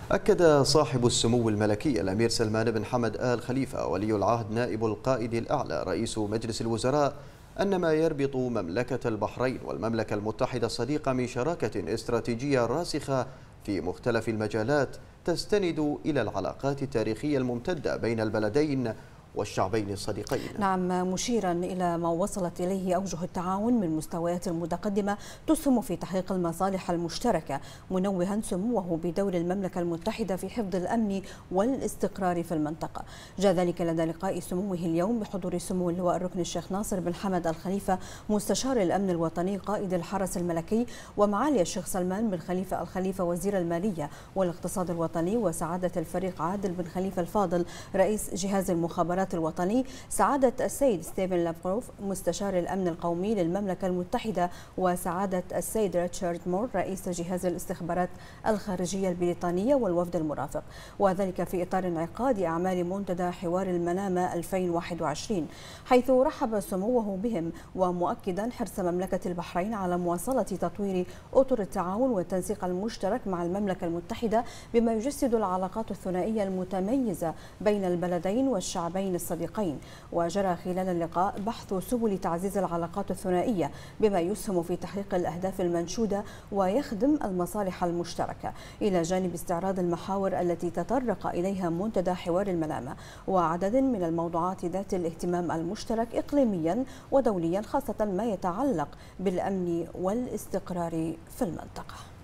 أكد صاحب السمو الملكي الأمير سلمان بن حمد آل خليفة ولي العهد نائب القائد الأعلى رئيس مجلس الوزراء أن ما يربط مملكة البحرين والمملكة المتحدة الصديقة من شراكة استراتيجية راسخة في مختلف المجالات تستند إلى العلاقات التاريخية الممتدة بين البلدين والشعبين الصديقين. نعم، مشيرا إلى ما وصلت إليه أوجه التعاون من مستويات متقدمة تسهم في تحقيق المصالح المشتركة، منوها سموه بدور المملكة المتحدة في حفظ الأمن والاستقرار في المنطقة. جاء ذلك لدى لقاء سموه اليوم بحضور سمو اللواء الركن الشيخ ناصر بن حمد آل خليفة مستشار الأمن الوطني قائد الحرس الملكي، ومعالي الشيخ سلمان بن خليفة آل خليفة وزير المالية والاقتصاد الوطني، وسعادة الفريق عادل بن خليفة الفاضل رئيس جهاز المخابرات الوطني، سعادة السيد ستيفن لافروف مستشار الأمن القومي للمملكة المتحدة، وسعادة السيد ريتشارد مور رئيس جهاز الاستخبارات الخارجية البريطانية والوفد المرافق، وذلك في إطار انعقاد أعمال منتدى حوار المنامة 2021، حيث رحب سموه بهم ومؤكدا حرص مملكة البحرين على مواصلة تطوير أطر التعاون والتنسيق المشترك مع المملكة المتحدة بما يجسد العلاقات الثنائية المتميزة بين البلدين والشعبين الصديقين. وجرى خلال اللقاء بحث سبل تعزيز العلاقات الثنائية بما يسهم في تحقيق الأهداف المنشودة ويخدم المصالح المشتركة، إلى جانب استعراض المحاور التي تطرق إليها منتدى حوار المنامة وعدد من الموضوعات ذات الاهتمام المشترك إقليميا ودوليا، خاصة ما يتعلق بالأمن والاستقرار في المنطقة.